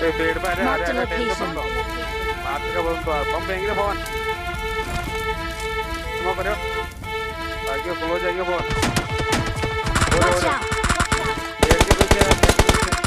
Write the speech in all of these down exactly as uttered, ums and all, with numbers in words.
ए पेड़ पे आ रहा है, आ रहा है, टेंट पे location. बंदा मार देगा बम तो बम फेंक दे फोन स्मोक करो आगे क्लोज आएगा फोन Watch out! पेड़ के पीछे है, पेड़ के पीछे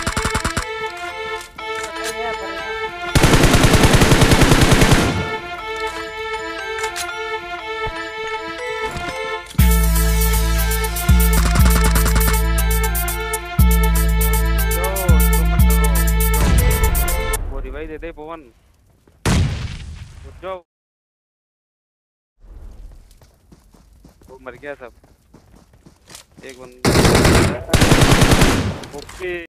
भाई दे दे पवन जो वो मर गया सब एक बंदा ओके।